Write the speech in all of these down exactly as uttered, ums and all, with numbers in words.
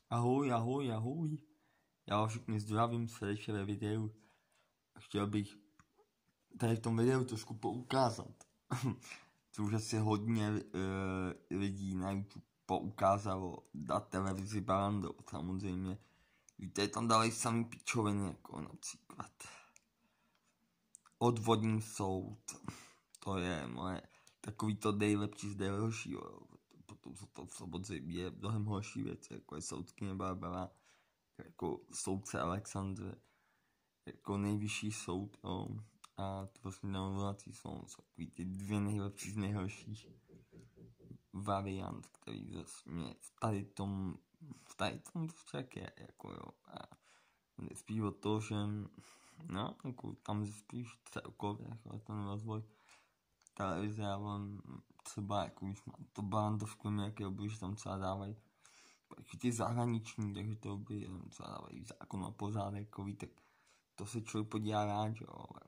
Ahoj, ahoj, ahoj. Já vás všichni zdravím srdečně ve videu. Chtěl bych tady v tom videu trošku poukázat, co už asi hodně uh, lidí na YouTube poukázalo na televizi Barrandov, samozřejmě. Víte, tam dali samý pičoviny, jako například Odvodní soud. To je moje takový to nejlepší z nejhoršího. Potom jsou to samozřejmě mnohem horší věci, jako je soudkyně Barbara, jako soudce Alexandr, jako nejvyšší soud, no, a to vlastně neodvolací soud, jsou takový ty dvě nejlepší z nejhorších variant, který zase mě v tady tom, v tady tom však je, jako jo, a spíš o to, že, no, jako tam spíš celkově, jako ten rozvoj televize, já mám třeba, jako už mám to Barrandovku nějaké obě, že tam třeba dávají taky ty zahraniční, takže to by třeba dávají zákon a pořádek, tak to se člověk podívá rád, jo, ale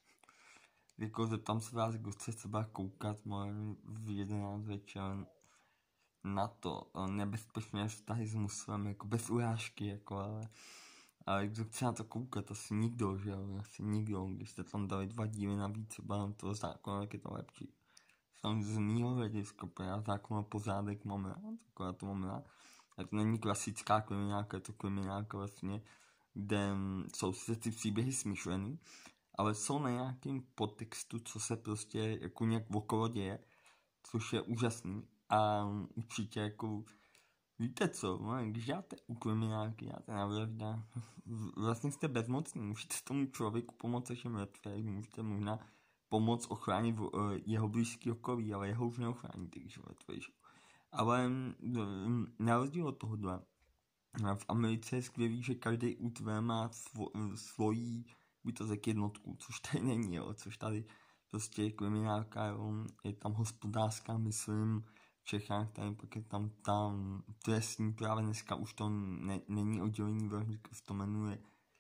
jako zeptám se vás, kdo chce třeba koukat moje v jedenáct večer na to nebezpečné vztahy s muslem, jako bez urážky, jako, ale, ale kdo chce na to koukat, asi nikdo, že jo, asi nikdo, když jste tam dali dva díly navíc třeba na toho zákona, tak je to lepší. Sam z mýho hlediska, já zákon a pořádek mám rád, jako já to mám rád. A to není klasická kriminálka, je to kriminálka vlastně, kde jsou se ty příběhy smyšlený, ale jsou na nějakém podtextu, co se prostě jako nějak okolo děje, což je úžasný. A určitě jako, víte co, no, když děláte u kriminálky, děláte na vraždách, vlastně jste bezmocní, můžete tomu člověku pomoct, až je mrtvý, můžete možná pomoct ochránit jeho blízký okolí, ale jeho už neochráníte, když je mrtvý. Ale na rozdíl od tohohle, v Americe je skvělý, že každý útvar má svo, svojí, by to řekl, jednotku, což tady není, jo, což tady prostě je kriminálka, jo, je tam hospodářská, myslím, v Čechách, tady pak je tam tam trestní, právě dneska už to ne, není oddělení vraždy, se to jmenuje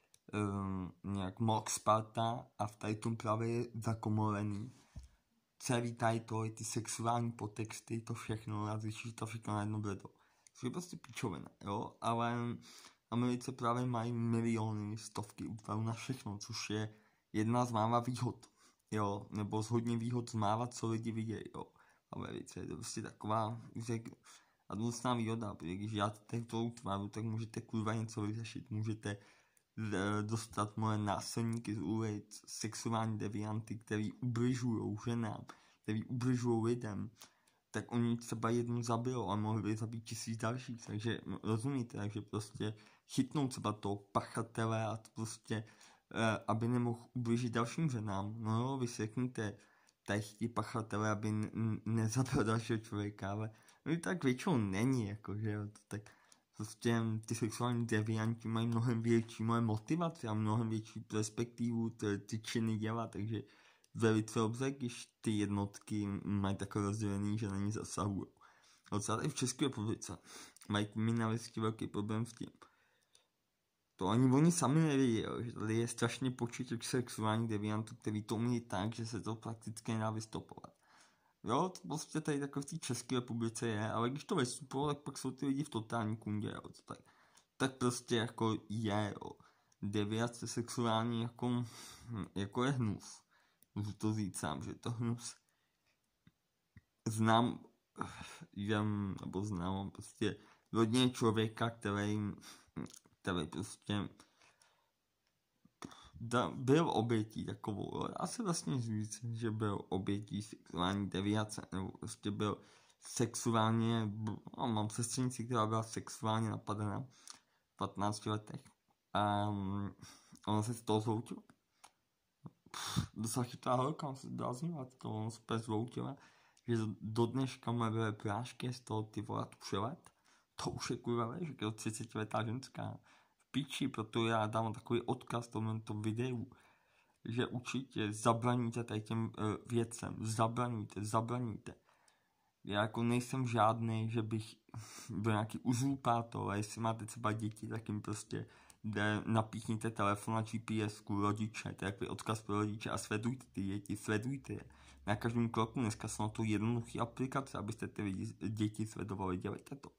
um, nějak Mox Sparta a v tady tom právě je zakomorený. Celý tady to, ty sexuální podtexty, to všechno, a zjistíš to všechno na jedno bledo. To je prostě pičovina, jo, ale Americe právě mají miliony, stovky útvarů na všechno, což je jedna z mála výhod, jo, nebo z hodně výhod z mála, co lidi vidějí, jo. Americe je to prostě taková, řek, a důležitá výhoda, protože když děláte to útvaru, tak můžete kurva něco vyřešit, můžete dostat moje násilníky z ulic, sexuální devianty, který ubližují ženám, který ubližují lidem, tak oni třeba jednu zabijou a mohli by zabít tisíc dalších, takže rozumíte, takže prostě chytnou třeba toho pachatele a to prostě, eh, aby nemohl ubližit dalším ženám. No jo, vysekněte tady ti pachatele, aby n- nezabil dalšího člověka, ale no, tak většinou není, jako, že jo, to tak prostě ty sexuální devianti mají mnohem větší moje motivace a mnohem větší perspektivu ty, ty činy dělat, takže velice dobře, když ty jednotky mají takové rozdělený, že na ní zasahují. Docela i v České republice mají kriminalisti velký problém s tím. To ani oni sami nevědí, že tady je strašně počet těch sexuálních deviantů, který to umí tak, že se to prakticky nedá vystopovat. Jo, to prostě tady takové v té České republice je, ale když to vystupuje, tak pak jsou ty lidi v totální kundě, jo, to tak, tak prostě jako je, jo. Deviace sexuální jako, jako je hnus. Můžu to říct sám, že to hnus. Znám, jen, nebo znám prostě hodně člověka, který, který prostě da, byl obětí takovou, já se vlastně říct, že byl obětí sexuální deviace, nebo prostě byl sexuálně, no, mám sestřenici, která byla sexuálně napadena v patnácti letech a ona se z toho zhoutila. Docela chytrá holka, on se bláznila, to on se úplně zhoutila, že do dneška moje byly prášky z toho ty vole přelet, to už je kurva lež, že to třicetiletá ženská. Piči, proto já dám takový odkaz tomuto videu, že určitě zabraníte tady těm uh, věcem, zabraníte, zabraníte. Já jako nejsem žádný, že bych byl nějaký uzurpátor, ale jestli máte třeba děti, tak jim prostě jde, napíchněte telefon na G P S ku rodiče, to je takový odkaz pro rodiče a sledujte ty děti, sledujte je. Na každém kroku dneska jsou to jednoduché aplikace, abyste ty lidi, děti sledovali, dělejte to.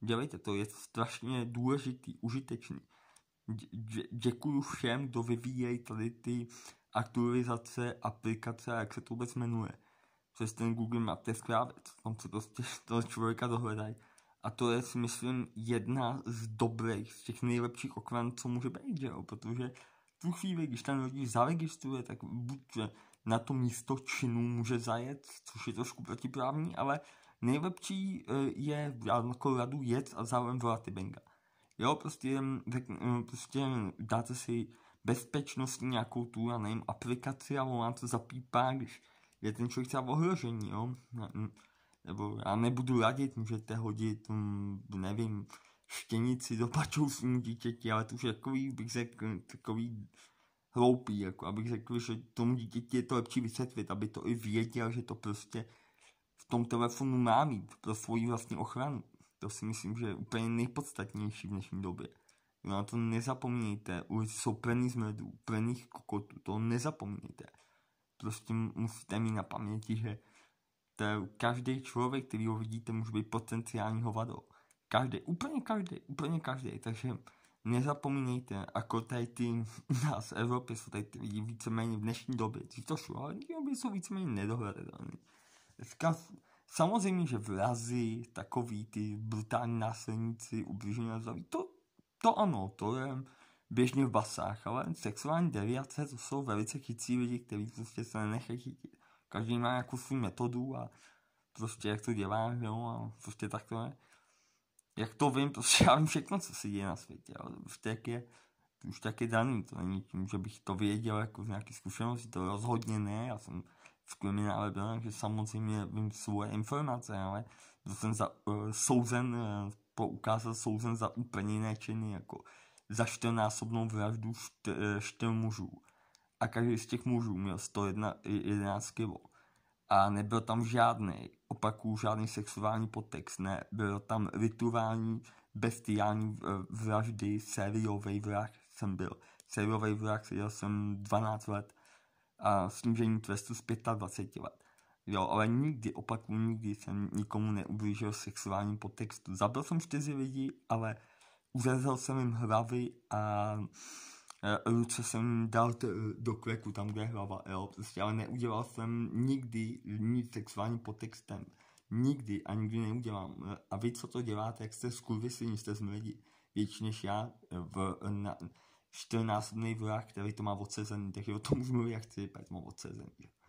dělejte to, je strašně důležitý, užitečný. Dě- děkuju všem, kdo vyvíjejí tady ty aktualizace, aplikace, jak se to vůbec jmenuje. Přes ten Google Map, to je skvělá věc, tam se prostě toho člověka dohledají. A to je, si myslím, jedna z dobrých, z těch nejlepších okran, co může být, že jo? Protože v tu chvíli, když ten rodič zaregistruje, tak buď na to místo činu může zajet, což je trošku protiprávní, ale nejlepší je, já jako radu jet a zároveň volat ty benga. Jo, prostě, tak, prostě dáte si bezpečnostní nějakou tu, já nevím, aplikaci a on vám to zapípá, když je ten člověk třeba ohrožení, jo. Nebo já nebudu radit, můžete hodit, nevím, štěnici do pačousnímu dítěti, ale to už je takový, bych řekl, takový hloupý, jako abych řekl, že tomu dítěti je to lepší vysvětlit, aby to i věděl, že to prostě v tom telefonu má mít pro svoji vlastní ochranu. To si myslím, že je úplně nejpodstatnější v dnešní době. No, na to nezapomínejte, ulici jsou plný zmrdů, plných kokotů, to nezapomínejte. Prostě musíte mít na paměti, že každý člověk, který ho vidíte, může být potenciální hovado. Každý, úplně každý, úplně každý, takže nezapomínejte, jako tady ty u nás v Evropě jsou tady ty lidi víceméně v dnešní době, dřív to šlo, ale dřív jsou víceméně nedohledatelné. Samozřejmě, že vrazy, takový ty brutální násilníci, ublížení na zdraví, to, to ano, to je běžně v basách, ale sexuální deviace, to jsou velice chytří lidi, kteří prostě se nenechají chytit. Každý má nějakou svou metodu a prostě jak to dělá, jo, a prostě tak to je. Jak to vím, prostě já vím všechno, co se děje na světě, ale už tak je, už tak je daný, to není tím, že bych to věděl jako z nějaké zkušenosti, to rozhodně ne, já jsem v kriminále byl, takže samozřejmě vím svoje informace, ale byl jsem za, uh, souzen, uh, poukázal souzen za úplně jiné činy, jako za čtyřnásobnou vraždu čtyř mužů. A každý z těch mužů měl sto jedenáct kilo. A nebyl tam žádný, opakuju, žádný sexuální podtext, ne, byl tam rituální, bestiální vraždy, sériový vrah jsem byl. Sériový vrah seděl jsem dvanáct let a snížení trestu z dvacet pět let. Jo, ale nikdy, opakuju, nikdy jsem nikomu neublížil sexuálním podtextu. Zabil jsem čtyři lidi, ale uzezl jsem jim hlavy a ruce jsem dal t- do kleku, tam, kde je hlava, jo, prostě, ale neudělal jsem nikdy nic sexuálním podtextem. Nikdy a nikdy neudělám. A vy, co to děláte, jak jste skurvysení, jste zmlidi, větší než já, v na, čtyřnásobný vrah, který to má odsezený, takže o tom už mluví, jak chci, pak mám odsezený.